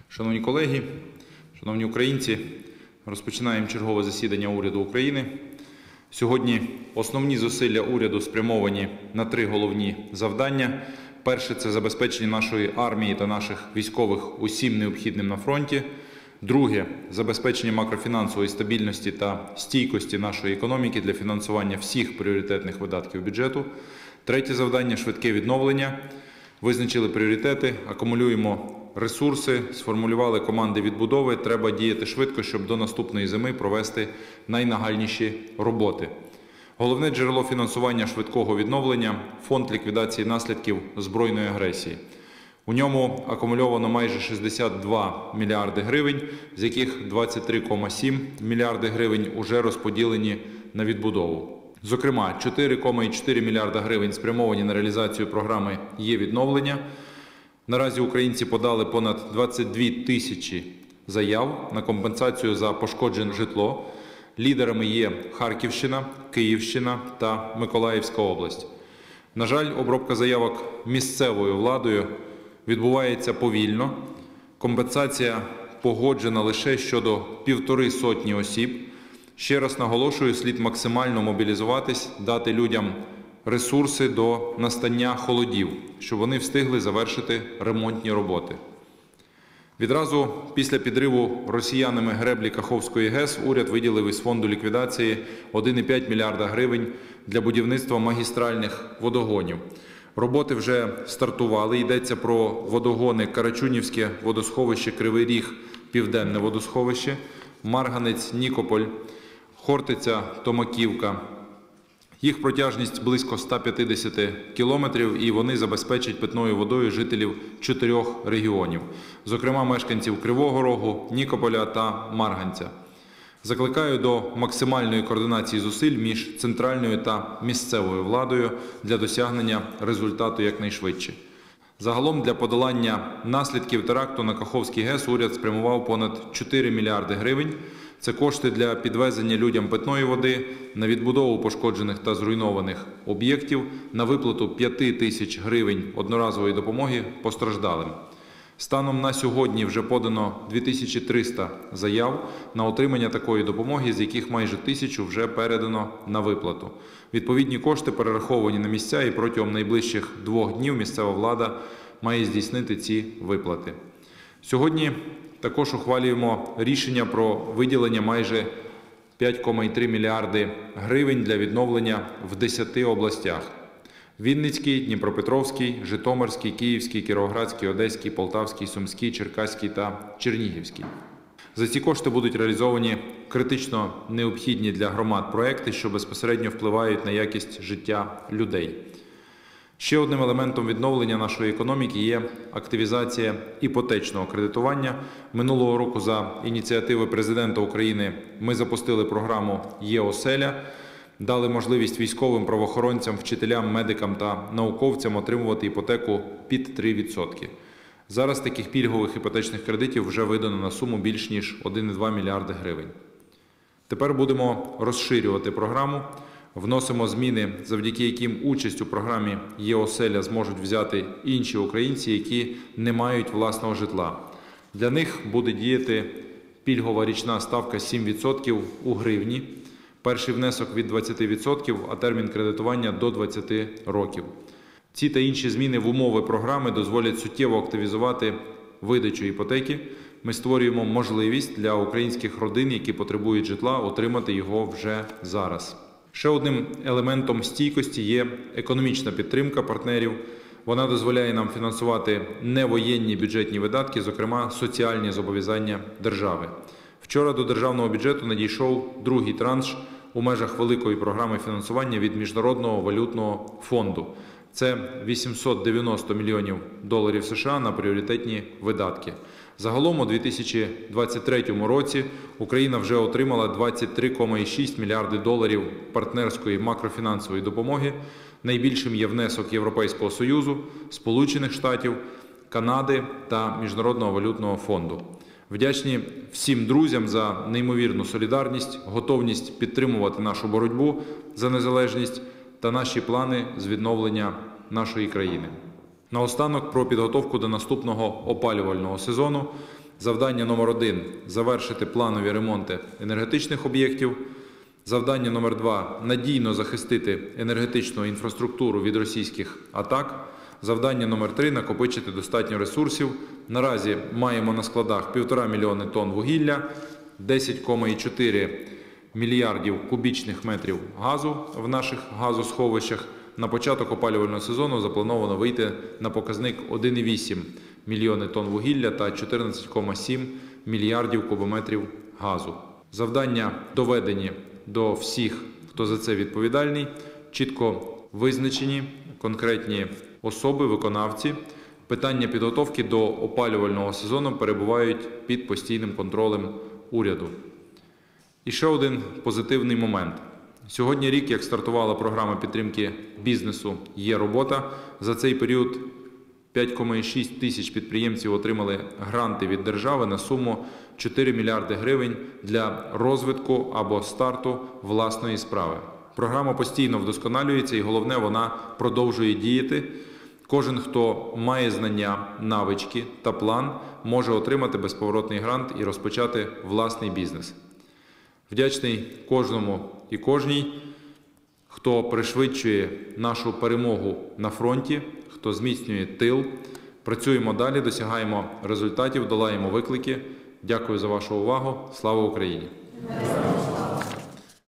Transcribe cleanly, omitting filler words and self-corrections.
Шановні колеги, шановні українці, розпочинаємо чергове засідання уряду України. Сьогодні основні зусилля уряду спрямовані на три головні завдання. Перше – це забезпечення нашої армії та наших військових усім необхідним на фронті. Друге – забезпечення макрофінансової стабільності та стійкості нашої економіки для фінансування всіх пріоритетних видатків бюджету. Третє завдання – швидке відновлення. Визначили пріоритети, акумулюємо ресурси, сформулювали команди відбудови. Треба діяти швидко, щоб до наступної зими провести найнагальніші роботи. Головне джерело фінансування швидкого відновлення – фонд ліквідації наслідків збройної агресії. У ньому акумульовано майже 62 мільярди гривень, з яких 23,7 мільярди гривень уже розподілені на відбудову. Зокрема, 4,4 мільярда гривень спрямовані на реалізацію програми «Є-відновлення». Наразі українці подали понад 22 тисячі заяв на компенсацію за пошкоджене житло. Лідерами є Харківщина, Київщина та Миколаївська область. На жаль, обробка заявок місцевою владою відбувається повільно. Компенсація погоджена лише щодо 150 осіб. Ще раз наголошую, слід максимально мобілізуватись, дати людям ресурси до настання холодів, щоб вони встигли завершити ремонтні роботи. Відразу після підриву росіянами греблі Каховської ГЕС уряд виділив із фонду ліквідації 1,5 мільярда гривень для будівництва магістральних водогонів. Роботи вже стартували. Йдеться про водогони Карачунівське водосховище, Кривий Ріг, Південне водосховище, Марганець, Нікополь, Хортиця, Томаківка. Їх протяжність близько 150 кілометрів, і вони забезпечать питною водою жителів 4 регіонів, зокрема мешканців Кривого Рогу, Нікополя та Марганця. Закликаю до максимальної координації зусиль між центральною та місцевою владою для досягнення результату якнайшвидше. Загалом для подолання наслідків теракту на Каховській ГЕС уряд спрямував понад 4 мільярди гривень. Це кошти для підвезення людям питної води, на відбудову пошкоджених та зруйнованих об'єктів, на виплату 5 тисяч гривень одноразової допомоги постраждалим. Станом на сьогодні вже подано 2300 заяв на отримання такої допомоги, з яких майже 1000 вже передано на виплату. Відповідні кошти перераховані на місця, і протягом найближчих 2 днів місцева влада має здійснити ці виплати. Сьогодні також ухвалюємо рішення про виділення майже 5,3 мільярди гривень для відновлення в 10 областях. Вінницький, Дніпропетровський, Житомирський, Київський, Кіровоградський, Одеський, Полтавський, Сумський, Черкаський та Чернігівський. За ці кошти будуть реалізовані критично необхідні для громад проекти, що безпосередньо впливають на якість життя людей. Ще одним елементом відновлення нашої економіки є активізація іпотечного кредитування. Минулого року за ініціативи Президента України ми запустили програму «Є-оселя», дали можливість військовим, правоохоронцям, вчителям, медикам та науковцям отримувати іпотеку під 3%. Зараз таких пільгових іпотечних кредитів вже видано на суму більш ніж 1,2 мільярди гривень. Тепер будемо розширювати програму. Вносимо зміни, завдяки яким участь у програмі «Є-оселя» зможуть взяти інші українці, які не мають власного житла. Для них буде діяти пільгова річна ставка 7% у гривні, перший внесок від 20%, а термін кредитування до 20 років. Ці та інші зміни в умови програми дозволять суттєво активізувати видачу іпотеки. Ми створюємо можливість для українських родин, які потребують житла, отримати його вже зараз. Ще одним елементом стійкості є економічна підтримка партнерів. Вона дозволяє нам фінансувати невоєнні бюджетні видатки, зокрема соціальні зобов'язання держави. Вчора до державного бюджету надійшов другий транш у межах великої програми фінансування від Міжнародного валютного фонду. Це 890 мільйонів доларів США на пріоритетні видатки. Загалом у 2023 році Україна вже отримала 23,6 мільярди доларів партнерської макрофінансової допомоги. Найбільшим є внесок Європейського Союзу, Сполучених Штатів, Канади та Міжнародного валютного фонду. Вдячні всім друзям за неймовірну солідарність, готовність підтримувати нашу боротьбу за незалежність та наші плани з відновлення нашої країни. Наостанок про підготовку до наступного опалювального сезону. Завдання номер 1 – завершити планові ремонти енергетичних об'єктів. Завдання номер 2 – надійно захистити енергетичну інфраструктуру від російських атак. Завдання номер 3 – накопичити достатньо ресурсів. Наразі маємо на складах 1,5 мільйони тонн вугілля, 10,4 мільярдів кубічних метрів газу в наших газосховищах. На початок опалювального сезону заплановано вийти на показник 1,8 мільйони тонн вугілля та 14,7 мільярдів кубометрів газу. Завдання доведені до всіх, хто за це відповідальний, чітко визначені конкретні особи, виконавці. Питання підготовки до опалювального сезону перебувають під постійним контролем уряду. І ще один позитивний момент. Сьогодні рік, як стартувала програма підтримки бізнесу «Є робота». За цей період 5,6 тисяч підприємців отримали гранти від держави на суму 4 мільярди гривень для розвитку або старту власної справи. Програма постійно вдосконалюється і, головне, вона продовжує діяти. Кожен, хто має знання, навички та план, може отримати безповоротний грант і розпочати власний бізнес. Вдячний кожному і кожній, хто пришвидшує нашу перемогу на фронті, хто зміцнює тил. Працюємо далі, досягаємо результатів, долаємо виклики. Дякую за вашу увагу. Слава Україні!